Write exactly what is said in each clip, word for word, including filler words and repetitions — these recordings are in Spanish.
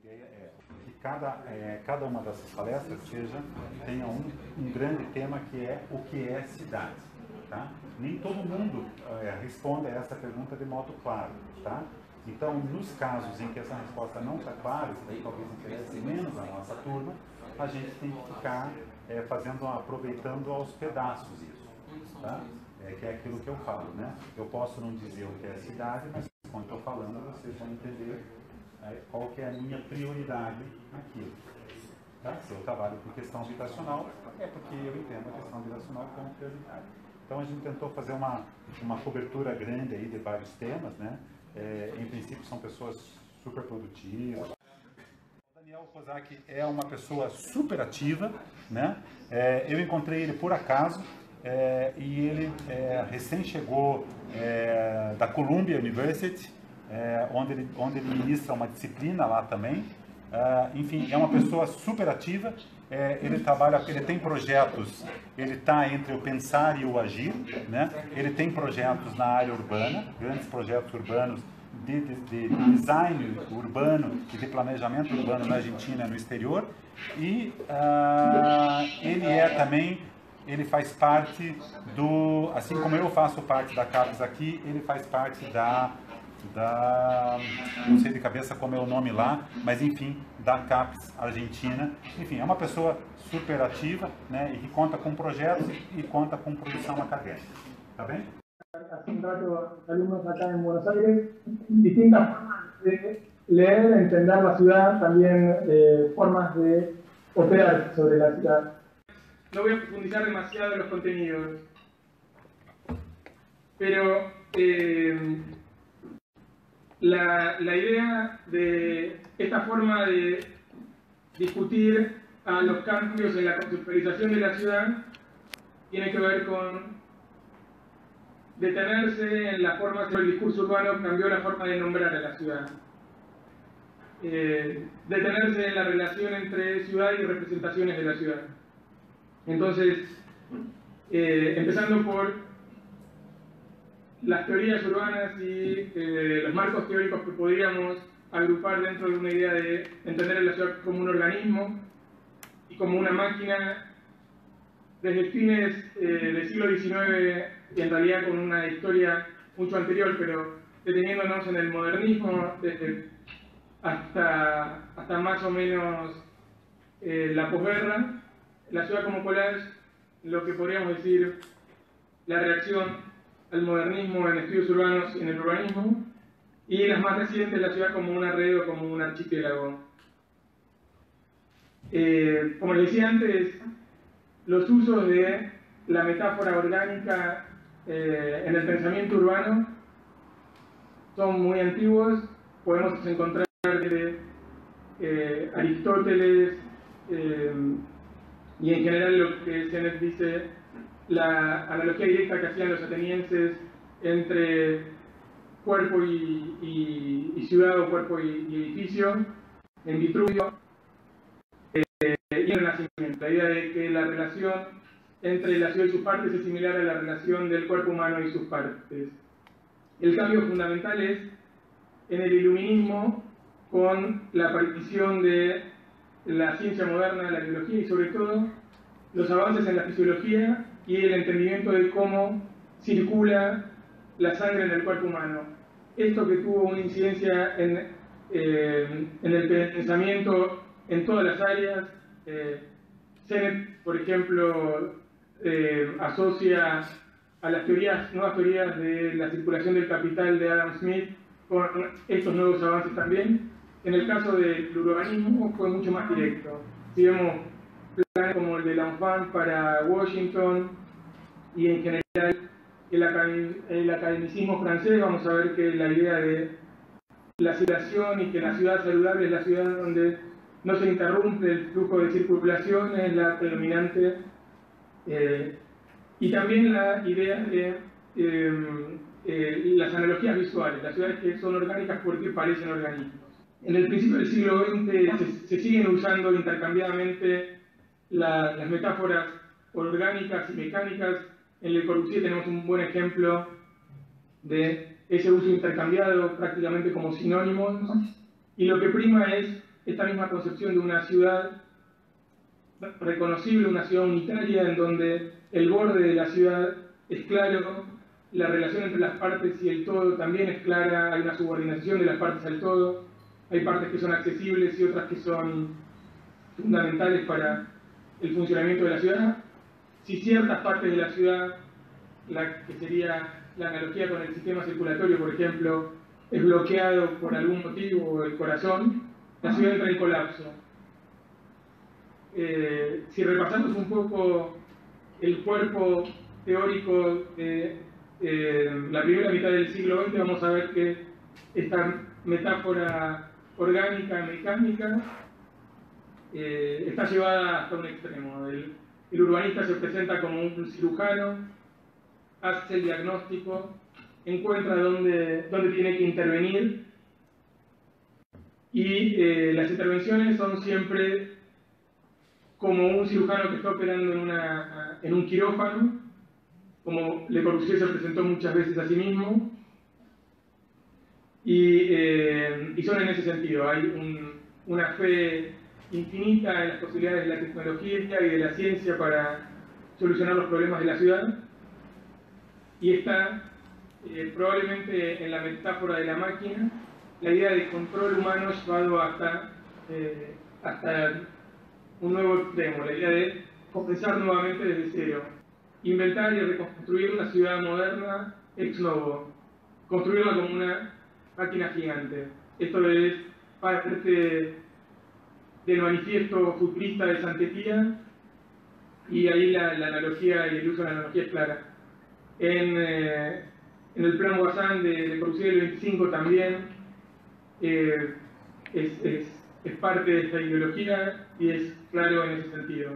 ideia é que cada, é, cada uma dessas palestras seja, tenha um, um grande tema que é o que é cidade. Tá? Nem todo mundo é, responde a essa pergunta de modo claro. Tá? Então, nos casos em que essa resposta não está clara, isso daí talvez interesse menos a nossa turma, a gente tem que ficar é, fazendo, aproveitando aos pedaços isso. Tá? É, que é aquilo que eu falo, né? Eu posso não dizer o que é cidade, mas quando estou falando, vocês vão entender é, qual que é a minha prioridade naquilo. Tá? Se eu trabalho com questão habitacional, é porque eu entendo a questão habitacional como prioridade. Então a gente tentou fazer uma, uma cobertura grande aí de vários temas, né? É, em princípio são pessoas super produtivas. O Daniel Kozak é uma pessoa super ativa, né? É, eu encontrei ele por acaso. É, e ele é, recém chegou é, da Columbia University, é, onde, ele, onde ele ministra uma disciplina lá também. É, enfim, é uma pessoa super ativa. É, ele trabalha, ele tem projetos, ele está entre o pensar e o agir, né? Ele tem projetos na área urbana, grandes projetos urbanos de, de, de design urbano e de planejamento urbano na Argentina e no exterior. E uh, ele é também ele faz parte do, assim como eu faço parte da CAPES aqui, ele faz parte da, da, não sei de cabeça como é o nome lá, mas enfim, da CAPES Argentina. Enfim, é uma pessoa super ativa, né, e que conta com projetos e, e conta com produção acadêmica. Tá bem? Hace un rato, alumnos acá en Buenos Aires, distintas formas de leer, entender la ciudad, también eh, formas de operar sobre la ciudad. No voy a profundizar demasiado en los contenidos, pero eh, la, la idea de esta forma de discutir a los cambios en la conceptualización de la ciudad tiene que ver con detenerse en la forma que el discurso urbano cambió la forma de nombrar a la ciudad. Eh, detenerse en la relación entre ciudad y representaciones de la ciudad. Entonces, eh, empezando por las teorías urbanas y eh, los marcos teóricos que podríamos agrupar dentro de una idea de entender a la ciudad como un organismo y como una máquina desde fines eh, del siglo diecinueve y en realidad con una historia mucho anterior, pero deteniéndonos en el modernismo desde hasta, hasta más o menos eh, la posguerra. La ciudad como collage, lo que podríamos decir la reacción al modernismo en estudios urbanos y en el urbanismo, y las más recientes, la ciudad como una red o como un archipiélago. Eh, como les decía antes, los usos de la metáfora orgánica eh, en el pensamiento urbano son muy antiguos. Podemos encontrar desde eh, Aristóteles, eh, y en general lo que Sennett dice, la analogía directa que hacían los atenienses entre cuerpo y, y, y ciudad o cuerpo y, y edificio, en Vitruvio eh, y en el Renacimiento. La idea de que la relación entre la ciudad y sus partes es similar a la relación del cuerpo humano y sus partes. El cambio fundamental es en el iluminismo, con la aparición de la ciencia moderna, la biología y sobre todo los avances en la fisiología y el entendimiento de cómo circula la sangre en el cuerpo humano. Esto que tuvo una incidencia en, eh, en el pensamiento en todas las áreas. Eh, Sennett, por ejemplo, eh, asocia a las teorías, nuevas teorías de la circulación del capital de Adam Smith con estos nuevos avances también. En el caso del urbanismo fue mucho más directo. Si vemos planes como el de L'Enfant para Washington y en general el, acad el academicismo francés, vamos a ver que la idea de la circulación y que la ciudad saludable es la ciudad donde no se interrumpe el flujo de circulación, es la predominante. Eh, y también la idea de eh, eh, las analogías visuales, las ciudades que son orgánicas porque parecen organismos. En el principio del siglo veinte se, se siguen usando intercambiadamente la, las metáforas orgánicas y mecánicas. En Le Corbusier tenemos un buen ejemplo de ese uso intercambiado prácticamente como sinónimos, y lo que prima es esta misma concepción de una ciudad reconocible, una ciudad unitaria en donde el borde de la ciudad es claro, la relación entre las partes y el todo también es clara, hay una subordinación de las partes al todo, hay partes que son accesibles y otras que son fundamentales para el funcionamiento de la ciudad. Si ciertas partes de la ciudad, la que sería la analogía con el sistema circulatorio, por ejemplo, es bloqueado por algún motivo, el corazón, la ciudad entra en colapso. Eh, si repasamos un poco el cuerpo teórico de eh, la primera mitad del siglo veinte, vamos a ver que esta metáfora orgánica, mecánica, eh, está llevada hasta un extremo. El, el urbanista se presenta como un cirujano, hace el diagnóstico, encuentra dónde, dónde tiene que intervenir, y eh, las intervenciones son siempre como un cirujano que está operando en, una, en un quirófano, como Le Corbusier se presentó muchas veces a sí mismo, y, eh, y son en ese sentido. Hay un, una fe infinita en las posibilidades de la tecnología y de la ciencia para solucionar los problemas de la ciudad, y está eh, probablemente en la metáfora de la máquina, la idea de control humano llevado hasta, eh, hasta un nuevo extremo, la idea de comenzar nuevamente desde cero, inventar y reconstruir la ciudad moderna ex novo, construirla como una máquina gigante. Esto es parte del manifiesto futurista de Santetía, y ahí la, la analogía y el uso de la analogía es clara. En, eh, en el plan Voisin de, de Corbusier del veinticinco también eh, es, es, es parte de esta ideología y es claro en ese sentido.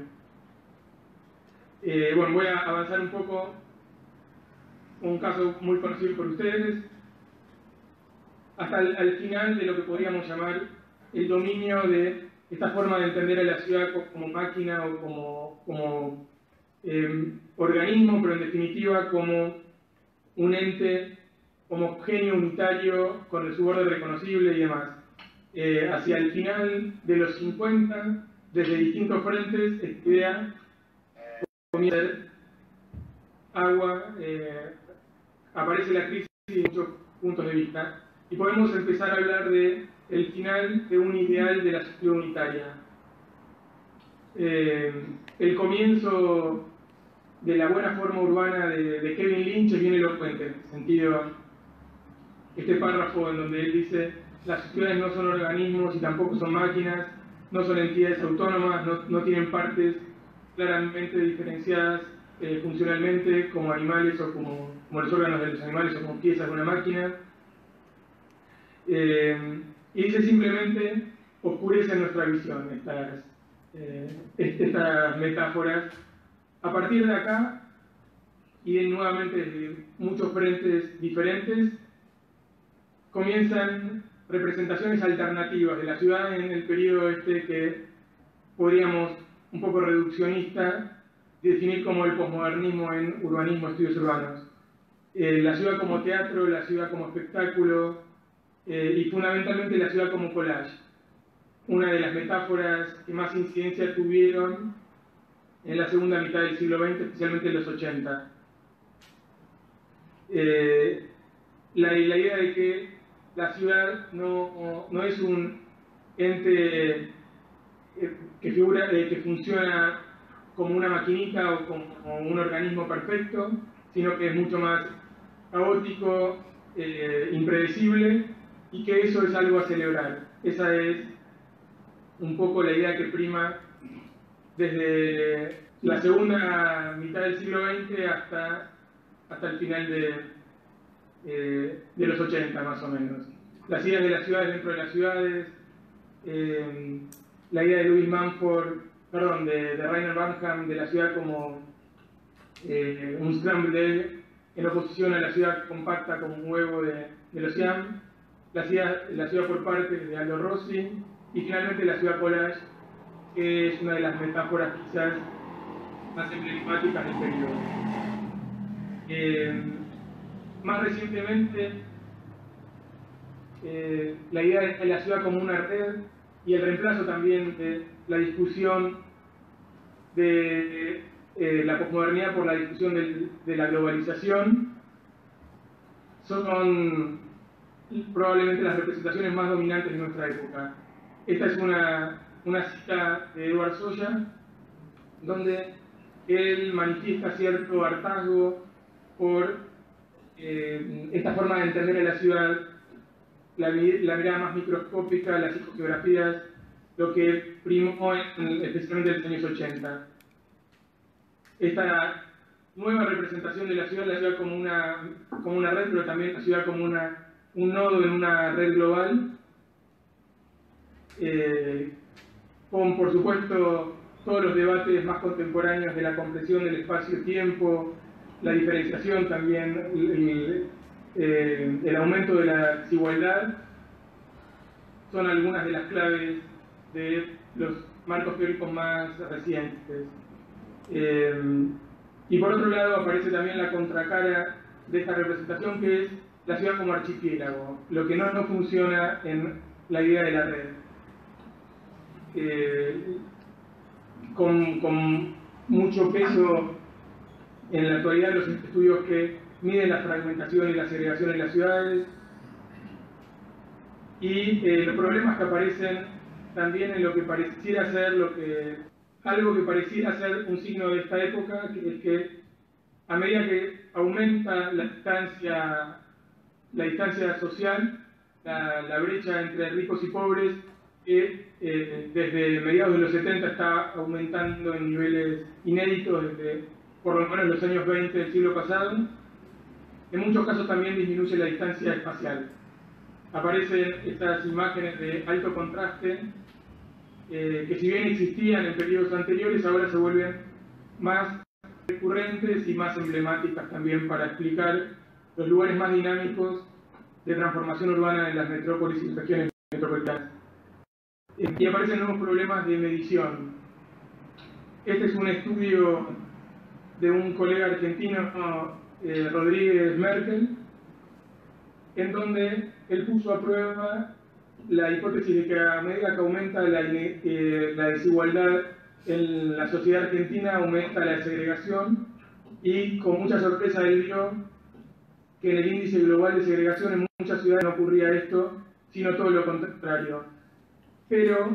Eh, bueno, voy a avanzar un poco. Un caso muy conocido por ustedes, hasta el al final de lo que podríamos llamar el dominio de esta forma de entender a la ciudad como máquina o como, como eh, organismo, pero en definitiva como un ente homogéneo, unitario, con el su borde reconocible y demás. Eh, hacia el final de los cincuenta, desde distintos frentes, esta idea comienza a ser agua, eh, aparece la crisis de muchos puntos de vista, y podemos empezar a hablar de el final de un ideal de la ciudad unitaria. Eh, el comienzo de la buena forma urbana de, de Kevin Lynch es bien elocuente, en el sentido, este párrafo en donde él dice: las ciudades no son organismos y tampoco son máquinas, no son entidades autónomas, no, no tienen partes claramente diferenciadas eh, funcionalmente como animales o como, como los órganos de los animales o como piezas de una máquina. Eh, y dice simplemente: oscurecen nuestra visión estas, eh, estas metáforas. A partir de acá, y nuevamente desde muchos frentes diferentes, comienzan representaciones alternativas de la ciudad en el periodo este que podríamos, un poco reduccionista, definir como el posmodernismo en urbanismo, estudios urbanos. Eh, la ciudad como teatro, la ciudad como espectáculo, eh, y fundamentalmente la ciudad como collage. Una de las metáforas que más incidencia tuvieron en la segunda mitad del siglo veinte, especialmente en los ochenta. Eh, la, la idea de que la ciudad no, no es un ente que, figura, eh, que funciona como una maquinita o como, como un organismo perfecto, sino que es mucho más caótico, eh, impredecible, y que eso es algo a celebrar. Esa es un poco la idea que prima desde la segunda mitad del siglo veinte hasta, hasta el final de, eh, de los ochenta, más o menos. Las ideas de las ciudades dentro de las ciudades, eh, la idea de Louis Mumford, perdón, de, de Rainer Barnham, de la ciudad como eh, un scrambled egg, en oposición a la ciudad compacta como un huevo de, de los Siam, la ciudad, la ciudad por partes de Aldo Rossi, y finalmente la ciudad collage, que es una de las metáforas quizás más emblemáticas del periodo. Eh, más recientemente, eh, la idea de la ciudad como una red y el reemplazo también de la discusión de eh, la posmodernidad por la discusión de, de la globalización son probablemente las representaciones más dominantes de nuestra época. Esta es una, una cita de Edward Sawyer, donde él manifiesta cierto hartazgo por eh, esta forma de entender a la ciudad, la, la mirada más microscópica, las psicogeografías, lo que primó en, especialmente en los años ochenta. Esta nueva representación de la ciudad, la ciudad como una, como una red, pero también la ciudad como una, un nodo en una red global, eh, con por supuesto todos los debates más contemporáneos de la compresión del espacio-tiempo, la diferenciación también, el, el, eh, el aumento de la desigualdad, son algunas de las claves de los marcos teóricos más recientes. Eh, y por otro lado aparece también la contracara de esta representación, que es la ciudad como archipiélago, lo que no, no funciona en la idea de la red. Eh, con, con mucho peso en la actualidad los estudios que miden la fragmentación y la segregación en las ciudades, y eh, los problemas que aparecen también en lo que pareciera ser lo que, algo que pareciera ser un signo de esta época, que es que a medida que aumenta la distancia, la distancia social, la, la brecha entre ricos y pobres, que eh, desde mediados de los setenta está aumentando en niveles inéditos desde por lo menos los años veinte del siglo pasado, en muchos casos también disminuye la distancia espacial. Aparecen estas imágenes de alto contraste, eh, que si bien existían en periodos anteriores, ahora se vuelven más recurrentes y más emblemáticas también para explicar los lugares más dinámicos de transformación urbana en las metrópolis y regiones metropolitanas. Y aparecen nuevos problemas de medición. Este es un estudio de un colega argentino, eh, Rodríguez Merkel, en donde él puso a prueba la hipótesis de que a medida que aumenta la, eh, la desigualdad en la sociedad argentina, aumenta la segregación, y con mucha sorpresa él vio que en el índice global de segregación en muchas ciudades no ocurría esto, sino todo lo contrario. Pero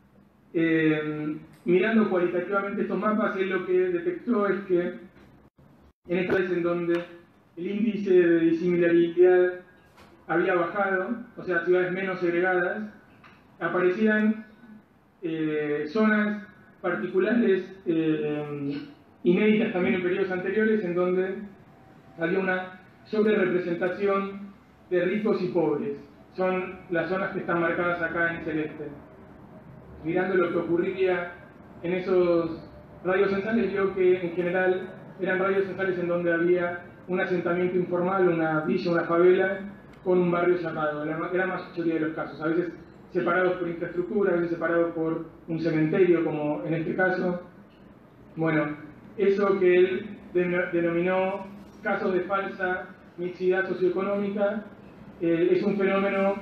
eh, mirando cualitativamente estos mapas, él lo que detectó es que en esta vez en donde el índice de disimilaridad había bajado, o sea, ciudades menos segregadas, aparecían eh, zonas particulares eh, inéditas también en periodos anteriores, en donde había una sobrerepresentación de ricos y pobres. Son las zonas que están marcadas acá en celeste. Mirando lo que ocurría en esos radios censales, vio que en general eran radios censales en donde había un asentamiento informal, una villa, una favela, con un barrio cerrado, la gran mayoría de los casos, a veces separados por infraestructura, a veces separados por un cementerio, como en este caso. Bueno, eso que él denominó casos de falsa mixidad socioeconómica, eh, es un fenómeno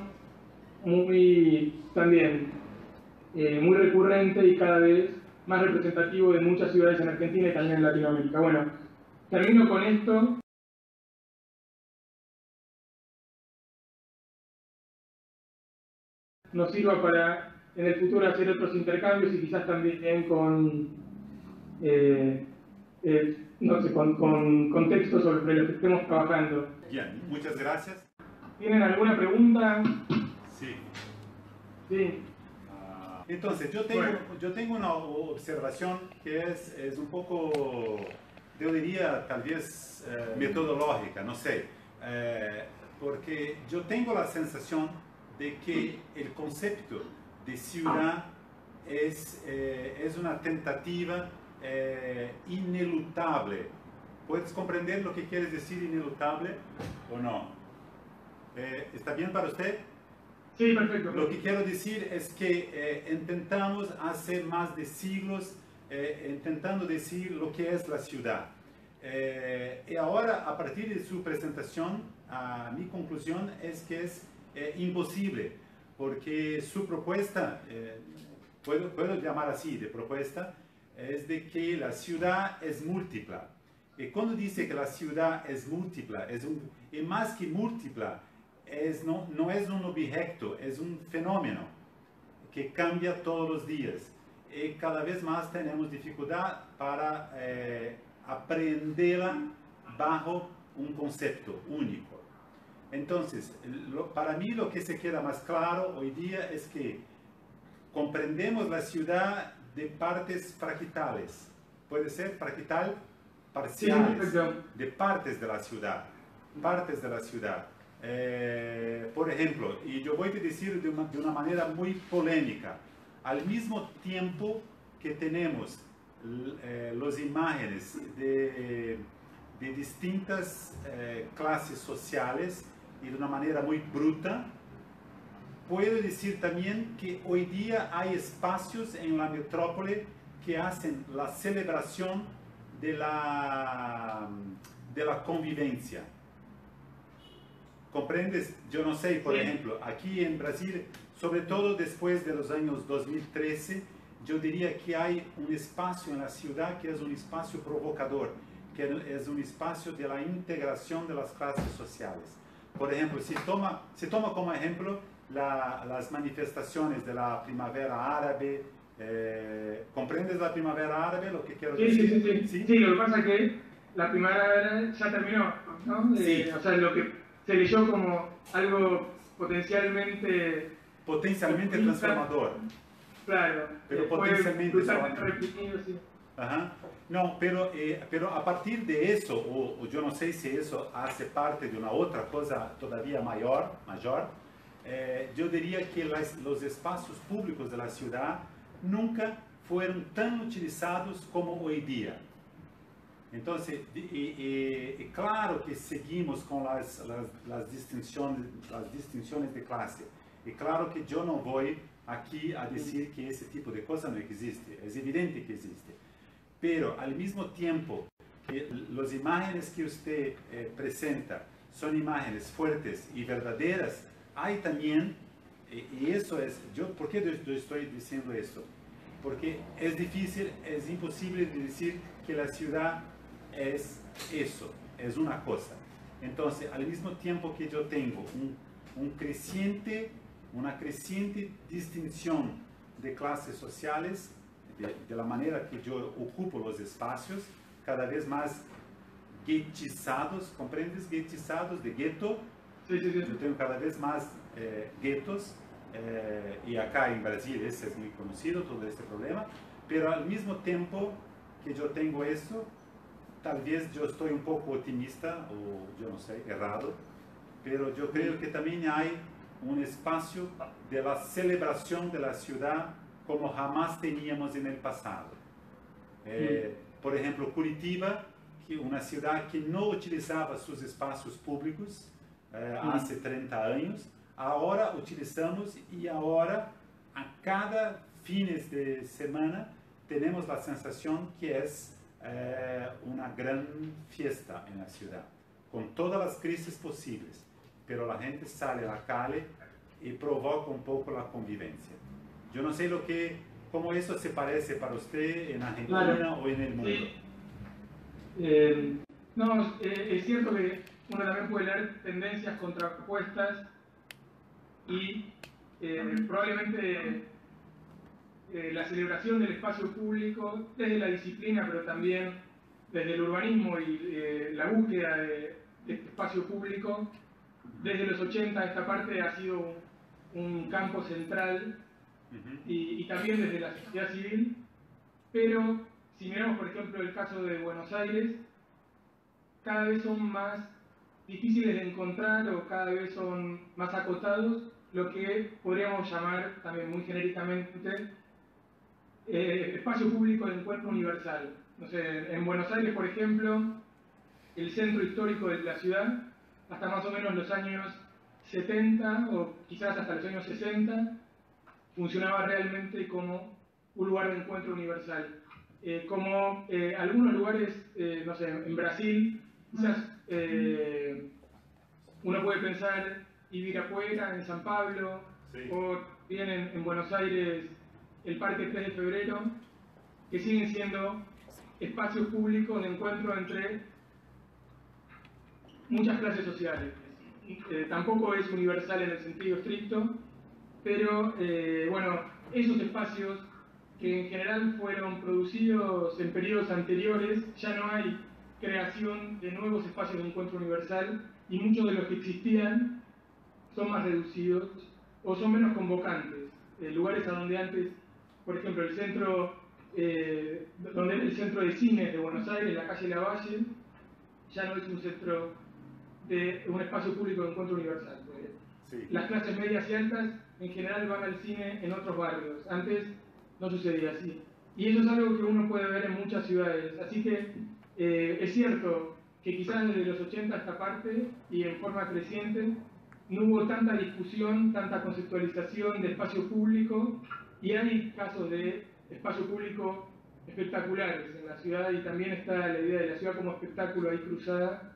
muy, también, eh, muy recurrente y cada vez más representativo de muchas ciudades en Argentina y también en Latinoamérica. Bueno, termino con esto. Nos sirva para en el futuro hacer otros intercambios y quizás también con, eh, eh, no sé, con, con contextos sobre los que estemos trabajando. Bien, muchas gracias. ¿Tienen alguna pregunta? Sí. Sí. Uh, entonces, yo tengo, bueno. yo tengo una observación que es, es un poco, yo diría, tal vez eh, metodológica, no sé, eh, porque yo tengo la sensación de que el concepto de ciudad es, eh, es una tentativa eh, inelutable. ¿Puedes comprender lo que quieres decir inelutable o no? Eh, ¿Está bien para usted? Sí, perfecto. Lo que quiero decir es que eh, intentamos hace más de siglos eh, intentando decir lo que es la ciudad. Eh, y ahora, a partir de su presentación, a mi conclusión es que es Eh, imposible, porque su propuesta, eh, puedo, puedo llamar así de propuesta, es de que la ciudad es múltiple. Y cuando dice que la ciudad es múltiple, es un, y más que múltiple, es, no, no es un objeto, es un fenómeno que cambia todos los días. Y cada vez más tenemos dificultad para eh, aprenderla bajo un concepto único. Entonces, lo, para mí lo que se queda más claro hoy día es que comprendemos la ciudad de partes fractales. Puede ser fractal parciales, de partes de la ciudad. Partes de la ciudad. Eh, por ejemplo, y yo voy a decir de una, de una manera muy polémica, al mismo tiempo que tenemos eh, las imágenes de, de distintas eh, clases sociales y de una manera muy bruta, puedo decir también que hoy día hay espacios en la metrópole que hacen la celebración de la, de la convivencia. ¿Comprendes? Yo no sé, por sí. ejemplo, aquí en Brasil, sobre todo después de los años dos mil trece, yo diría que hay un espacio en la ciudad que es un espacio provocador, que es un espacio de la integración de las clases sociales. Por ejemplo, si toma, si toma como ejemplo la, las manifestaciones de la primavera árabe, eh, ¿comprendes la primavera árabe? Lo que quiero sí, decir. Sí, sí, sí. Sí, sí, lo que pasa es que la primavera ya terminó, ¿no? Sí. Eh, o sea, lo que se leyó como algo potencialmente... Potencialmente transformador. Claro. Pero eh, potencialmente transformador. Sí. Ajá. No, pero, eh, pero a partir de eso, o, o yo no sé si eso hace parte de una otra cosa todavía mayor, mayor eh, yo diría que las, los espacios públicos de la ciudad nunca fueron tan utilizados como hoy día. Entonces, y, y, y claro que seguimos con las, las, las, distinciones, las distinciones de clase. Y claro que yo no voy aquí a decir que ese tipo de cosas no existe. Es evidente que existe. Pero al mismo tiempo que las imágenes que usted eh, presenta son imágenes fuertes y verdaderas, hay también, y, y eso es, yo, ¿por qué yo, yo estoy diciendo esto? Porque es difícil, es imposible de decir que la ciudad es eso, es una cosa. Entonces, al mismo tiempo que yo tengo un, un creciente, una creciente distinción de clases sociales, de, de la manera que yo ocupo los espacios, cada vez más guetizados, ¿comprendes? Guetizados, de gueto. Sí, sí, sí. Yo tengo cada vez más eh, guetos, eh, y acá en Brasil ese es muy conocido, todo este problema, pero al mismo tiempo que yo tengo eso, tal vez yo estoy un poco optimista, o yo no sé, errado, pero yo creo que también hay un espacio de la celebración de la ciudad como jamás teníamos en el pasado. Eh, por ejemplo, Curitiba, que una ciudad que no utilizaba sus espacios públicos eh, hace treinta años, ahora utilizamos, y ahora a cada fines de semana tenemos la sensación que es eh, una gran fiesta en la ciudad, con todas las crisis posibles, pero la gente sale a la calle y provoca un poco la convivencia. Yo no sé lo que, cómo eso se parece para usted en Argentina, claro, o en el mundo. Sí. Eh, no, eh, es cierto que uno también puede leer tendencias contrapuestas y eh, probablemente eh, la celebración del espacio público desde la disciplina, pero también desde el urbanismo y eh, la búsqueda de, de este espacio público, desde los ochenta esta parte ha sido un, un campo central. Y, y también desde la sociedad civil, pero si miramos por ejemplo el caso de Buenos Aires, cada vez son más difíciles de encontrar o cada vez son más acotados lo que podríamos llamar también muy genéricamente eh, espacio público de encuentro universal. No sé, en Buenos Aires, por ejemplo, el centro histórico de la ciudad, hasta más o menos los años setenta o quizás hasta los años sesenta, funcionaba realmente como un lugar de encuentro universal. Eh, como eh, algunos lugares, eh, no sé, en Brasil, quizás eh, uno puede pensar Ibirapuera en San Pablo, Sí. o tienen en Buenos Aires el Parque tres de febrero, que siguen siendo espacios públicos de encuentro entre muchas clases sociales. Eh, tampoco es universal en el sentido estricto, pero eh, bueno, esos espacios que en general fueron producidos en periodos anteriores, ya no hay creación de nuevos espacios de encuentro universal y muchos de los que existían son más reducidos o son menos convocantes. Eh, lugares a donde antes, por ejemplo, el centro, eh, donde era el centro de cine de Buenos Aires, la calle Lavalle, ya no es un centro de un espacio público de encuentro universal. Sí. Las clases medias y altas en general van al cine en otros barrios. Antes no sucedía así. Y eso es algo que uno puede ver en muchas ciudades. Así que eh, es cierto que quizás desde los ochenta a esta parte y en forma creciente no hubo tanta discusión, tanta conceptualización de espacio público, y hay casos de espacio público espectaculares en la ciudad, y también está la idea de la ciudad como espectáculo ahí cruzada.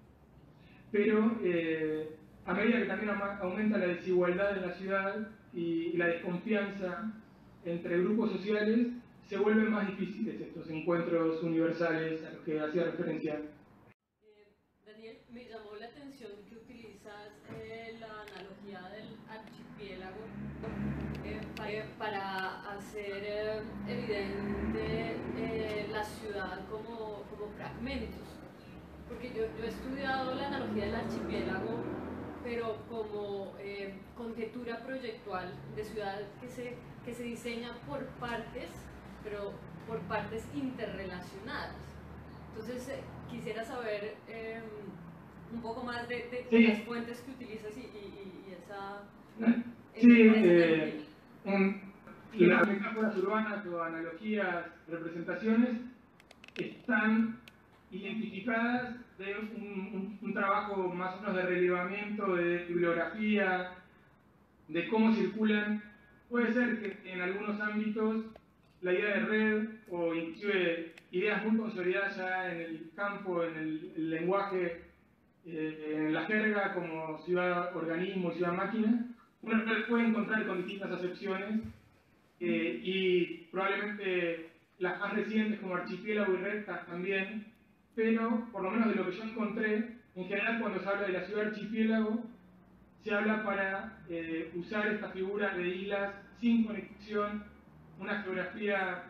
Pero eh, a medida que también aumenta la desigualdad en la ciudad y la desconfianza entre grupos sociales, se vuelven más difíciles estos encuentros universales a los que hacía referencia. Eh, Daniel, me llamó la atención que utilizas eh, la analogía del archipiélago eh, para, para hacer eh, evidente eh, la ciudad como, como fragmentos. Porque yo, yo he estudiado la analogía del archipiélago, pero como eh, conjetura proyectual de ciudad que se, que se diseña por partes, pero por partes interrelacionadas. Entonces, eh, quisiera saber eh, un poco más de, de, sí. de las fuentes que utilizas y, y, y esa... Sí, eh, en las metáforas urbanas o analogías, representaciones, están identificadas de un, un, un trabajo más o menos de relevamiento, de bibliografía, de cómo circulan. Puede ser que en algunos ámbitos la idea de red o inclusive ideas muy consolidadas ya en el campo, en el, el lenguaje, eh, en la jerga como ciudad-organismo y ciudad-máquina, uno puede encontrar con distintas acepciones eh, y probablemente las más recientes como archipiélago y red también. Pero, por lo menos de lo que yo encontré, en general cuando se habla de la ciudad archipiélago, se habla para eh, usar esta figura de islas sin conexión, una geografía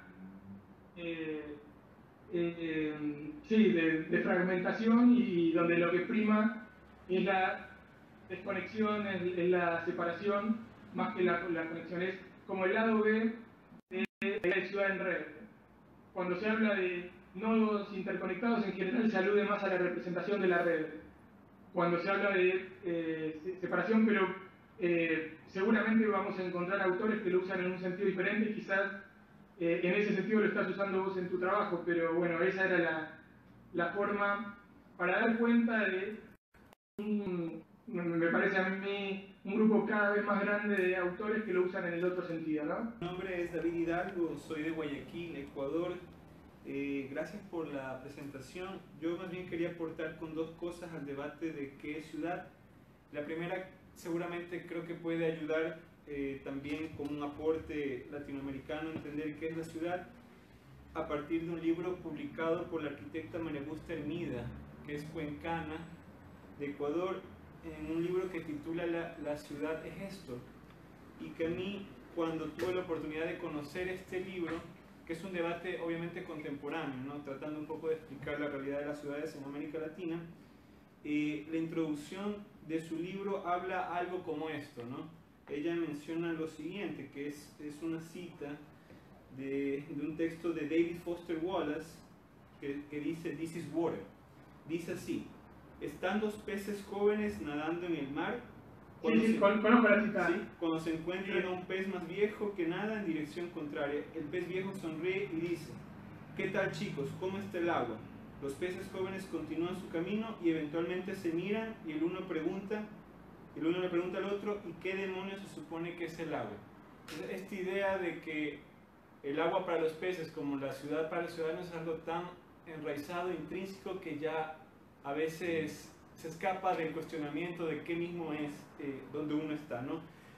eh, eh, sí, de, de fragmentación, y donde lo que prima es la desconexión, es, es la separación, más que la, la conexión. Es como el lado B de la ciudad en red. Cuando se habla de nodos interconectados, en general se alude más a la representación de la red. Cuando se habla de eh, separación, pero eh, seguramente vamos a encontrar autores que lo usan en un sentido diferente, y quizás eh, en ese sentido lo estás usando vos en tu trabajo, pero bueno, esa era la, la forma para dar cuenta de un, me parece a mí, un grupo cada vez más grande de autores que lo usan en el otro sentido, ¿no? Mi nombre es David Hidalgo, soy de Guayaquil, Ecuador. Eh, gracias por la presentación. Yo más bien quería aportar con dos cosas al debate de qué es ciudad. La primera, seguramente creo que puede ayudar eh, también como un aporte latinoamericano a entender qué es la ciudad, a partir de un libro publicado por la arquitecta María Augusta Hermida, que es cuencana de Ecuador, en un libro que titula La, la ciudad es esto, y que a mí, cuando tuve la oportunidad de conocer este libro, que es un debate obviamente contemporáneo, ¿no? Tratando un poco de explicar la realidad de las ciudades en América Latina, eh, la introducción de su libro habla algo como esto, ¿no? Ella menciona lo siguiente, que es, es una cita de, de un texto de David Foster Wallace, que, que dice, "This is water". Dice así: "Están dos peces jóvenes nadando en el mar. Cuando, sí, sí, se, con, con ¿sí? cuando se encuentran a un pez más viejo que nada en dirección contraria. El pez viejo sonríe y dice: ¿Qué tal, chicos? ¿Cómo está el agua?". Los peces jóvenes continúan su camino y eventualmente se miran, y el uno pregunta, el uno le pregunta al otro: ¿y qué demonios se supone que es el agua? Entonces, esta idea de que el agua para los peces, como la ciudad para los ciudadanos, es algo tan enraizado, intrínseco, que ya a veces se escapa del cuestionamiento de qué mismo es eh, donde uno está, ¿no?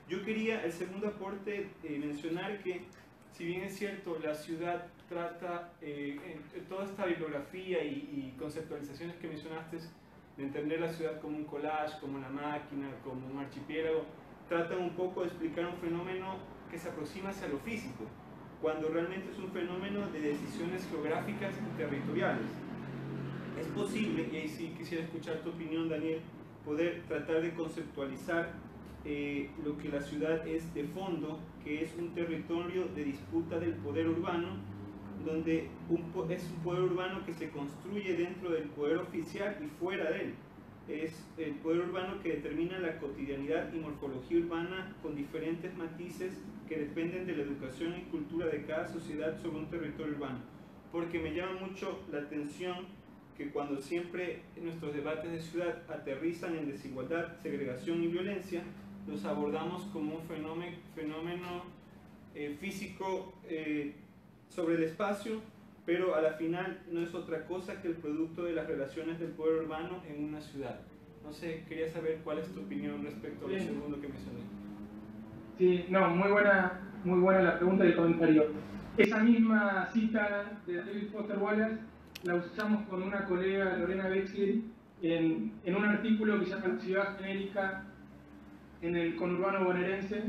Yo quería, el segundo aporte, eh, mencionar que, si bien es cierto, la ciudad trata, eh, en, en toda esta bibliografía y, y conceptualizaciones que mencionaste, de entender la ciudad como un collage, como una máquina, como un archipiélago, tratan un poco de explicar un fenómeno que se aproxima hacia lo físico, cuando realmente es un fenómeno de decisiones geográficas y territoriales. Es posible, y ahí sí quisiera escuchar tu opinión, Daniel, poder tratar de conceptualizar eh, lo que la ciudad es de fondo, que es un territorio de disputa del poder urbano, donde un, es un poder urbano que se construye dentro del poder oficial y fuera de él. Es el poder urbano que determina la cotidianidad y morfología urbana con diferentes matices que dependen de la educación y cultura de cada sociedad sobre un territorio urbano. Porque me llama mucho la atención que cuando siempre nuestros debates de ciudad aterrizan en desigualdad, segregación y violencia, los abordamos como un fenómeno, fenómeno eh, físico eh, sobre el espacio, pero a la final no es otra cosa que el producto de las relaciones del poder urbano en una ciudad. No sé, quería saber cuál es tu opinión respecto a lo segundo que mencioné. Sí, no, muy buena, muy buena la pregunta y el comentario. Esa misma cita de David Foster Wallace la usamos con una colega, Lorena Wexler, en, en un artículo que se llama Ciudad Genérica en el conurbano bonaerense,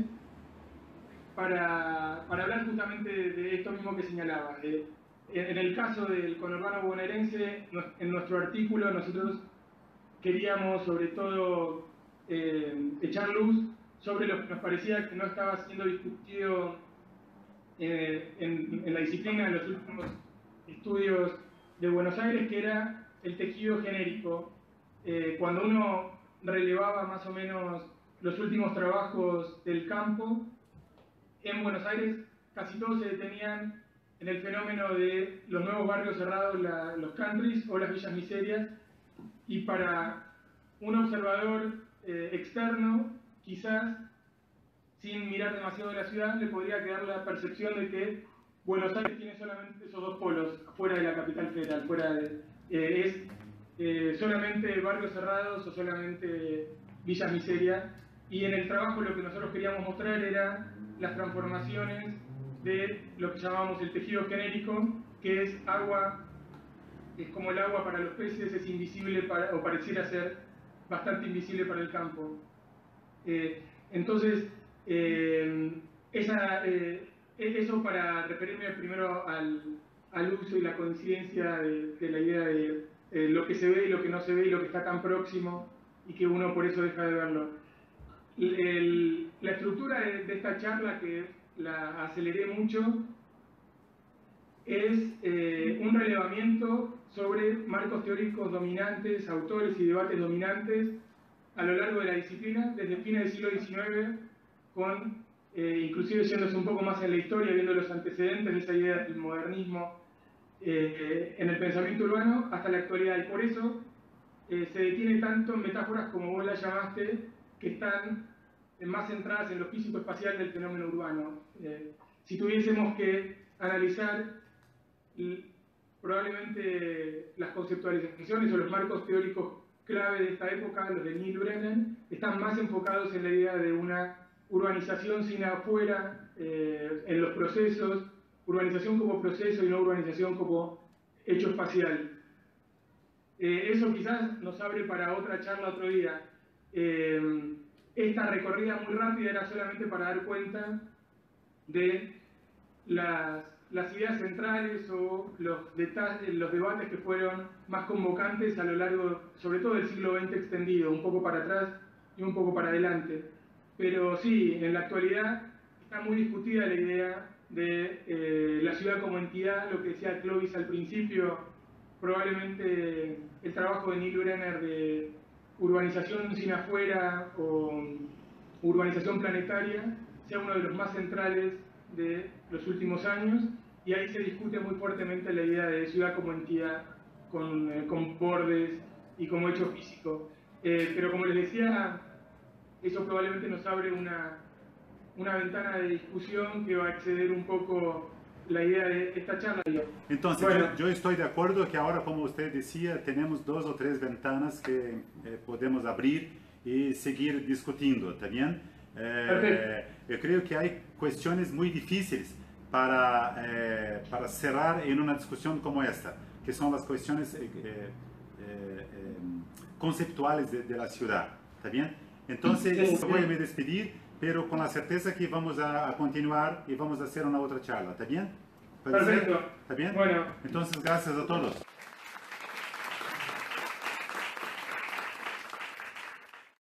para, para hablar justamente de, de esto mismo que señalaba. Eh, en el caso del conurbano bonaerense, en nuestro artículo nosotros queríamos sobre todo eh, echar luz sobre lo que nos parecía que no estaba siendo discutido eh, en, en la disciplina en los últimos estudios de Buenos Aires, que era el tejido genérico. Eh, cuando uno relevaba más o menos los últimos trabajos del campo, en Buenos Aires casi todos se detenían en el fenómeno de los nuevos barrios cerrados, la, los countries o las villas miserias, y para un observador eh, externo, quizás sin mirar demasiado de la ciudad, le podría quedar la percepción de que Buenos Aires tiene solamente esos dos polos, fuera de la capital federal, fuera de, eh, es eh, solamente barrios cerrados o solamente villas miserias, y en el trabajo lo que nosotros queríamos mostrar era las transformaciones de lo que llamamos el tejido genérico, que es agua, es como el agua para los peces, es invisible para, o pareciera ser bastante invisible para el campo. Eh, entonces, eh, esa, eh, eso para referirme primero al, al uso y la coincidencia de, de la idea de eh, lo que se ve y lo que no se ve y lo que está tan próximo y que uno por eso deja de verlo. El, la estructura de, de esta charla, que la aceleré mucho, es eh, un relevamiento sobre marcos teóricos dominantes, autores y debates dominantes a lo largo de la disciplina, desde fines del siglo diecinueve, con, eh, inclusive yéndose un poco más en la historia, viendo los antecedentes de esa idea del modernismo eh, en el pensamiento urbano, hasta la actualidad. Y por eso eh, se detiene tanto en metáforas, como vos las llamaste, que están más centradas en lo físico-espacial del fenómeno urbano. Eh, si tuviésemos que analizar probablemente las conceptualizaciones o los marcos teóricos clave de esta época, los de Neil Brennan, están más enfocados en la idea de una urbanización sin afuera, eh, en los procesos, urbanización como proceso y no urbanización como hecho espacial. Eh, eso quizás nos abre para otra charla otro día. Eh, esta recorrida muy rápida era solamente para dar cuenta de las, las ideas centrales o los, detalles, los debates que fueron más convocantes a lo largo, sobre todo del siglo veinte extendido, un poco para atrás y un poco para adelante. Pero sí, en la actualidad está muy discutida la idea de eh, la ciudad como entidad, lo que decía Clovis al principio, probablemente el trabajo de Neil Brenner de urbanización sin afuera o urbanización planetaria sea uno de los más centrales de los últimos años, y ahí se discute muy fuertemente la idea de ciudad como entidad, con, eh, con bordes y como hecho físico. Eh, pero como les decía, eso probablemente nos abre una, una ventana de discusión que va a exceder un poco la idea de esta charla. Entonces, bueno, yo, yo estoy de acuerdo que ahora, como usted decía, tenemos dos o tres ventanas que eh, podemos abrir y seguir discutiendo, ¿está bien? Eh, yo creo que hay cuestiones muy difíciles para, eh, para cerrar en una discusión como esta, que son las cuestiones eh, eh, eh, conceptuales de, de la ciudad. ¿Está bien? Entonces, sí, voy a me despedir, pero con la certeza que vamos a, a continuar y vamos a hacer una otra charla. ¿Está bien? Perfecto. ¿Está bien? Bueno. Entonces, gracias a todos.